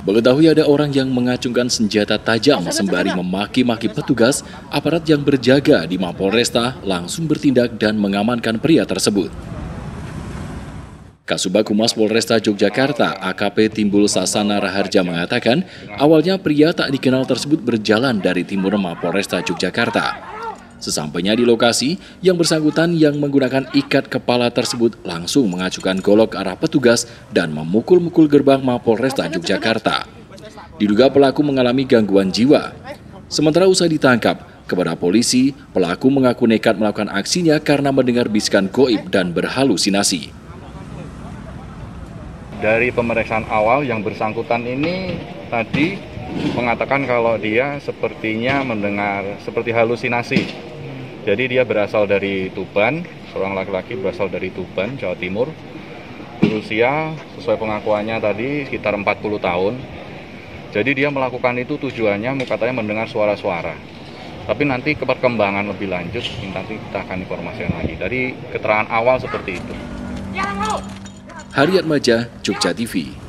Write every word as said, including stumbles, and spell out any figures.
Mengetahui ada orang yang mengacungkan senjata tajam sembari memaki-maki petugas, aparat yang berjaga di Mapolresta langsung bertindak dan mengamankan pria tersebut. Kasubag Humas Polresta Yogyakarta, A K P Timbul Sasana Raharja mengatakan, awalnya pria tak dikenal tersebut berjalan dari timur Mapolresta Yogyakarta. Sesampainya di lokasi, yang bersangkutan yang menggunakan ikat kepala tersebut langsung mengacukan golok ke arah petugas dan memukul-mukul gerbang Mapolresta Yogyakarta. Diduga pelaku mengalami gangguan jiwa. Sementara usai ditangkap, kepada polisi, pelaku mengaku nekat melakukan aksinya karena mendengar bisikan goib dan berhalusinasi. Dari pemeriksaan awal, yang bersangkutan ini tadi mengatakan kalau dia sepertinya mendengar seperti halusinasi. Jadi dia berasal dari Tuban, seorang laki-laki berasal dari Tuban, Jawa Timur. Berusia sesuai pengakuannya tadi sekitar empat puluh tahun. Jadi dia melakukan itu tujuannya katanya mendengar suara-suara. Tapi nanti ke perkembangan lebih lanjut nanti kita akan informasikan lagi. Dari keterangan awal seperti itu. Haryatmaja, Jogja T V.